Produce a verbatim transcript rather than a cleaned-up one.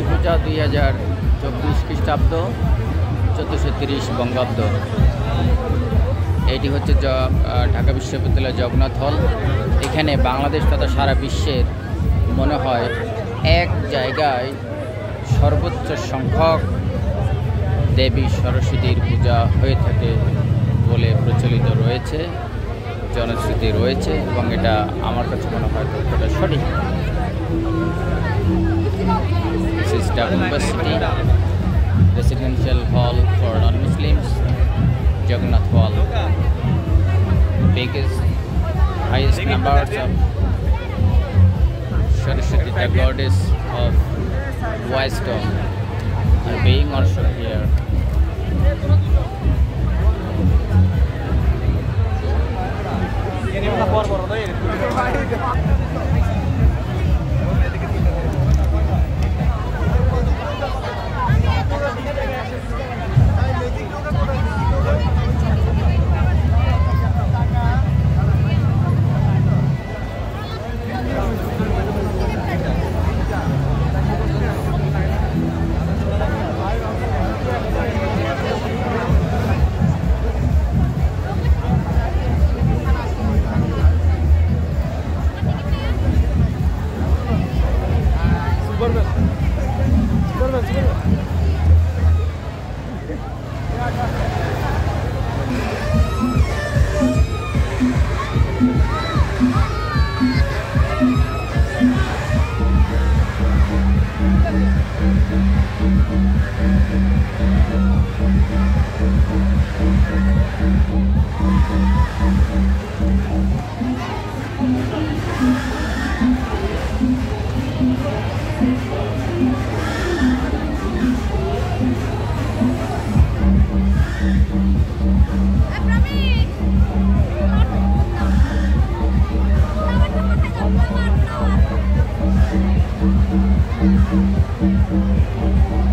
পূজা দুই হাজার চব্বিশ খ্রিস্টাব্দ চোদ্দোশো তিরিশ বঙ্গাব্দ। এটি হচ্ছে ঢাকা বিশ্ববিদ্যালয় জগন্নাথ হল। এখানে বাংলাদেশ তথা সারা বিশ্বের মনে হয় এক জায়গায় সর্বোচ্চ সংখ্যক দেবী সরস্বতীর পূজা হয়ে থাকে বলে প্রচলিত রয়েছে, জনশ্রুতি রয়েছে, এবং এটা আমার কাছে মনে হয় তথ্যটা সঠিক। This is Dhaka University Residential Hall for non-Muslims, Jagannath Hall. Biggest, highest numbers of Saraswati, the goddess of wisdom, are being worshipped here. Thank you.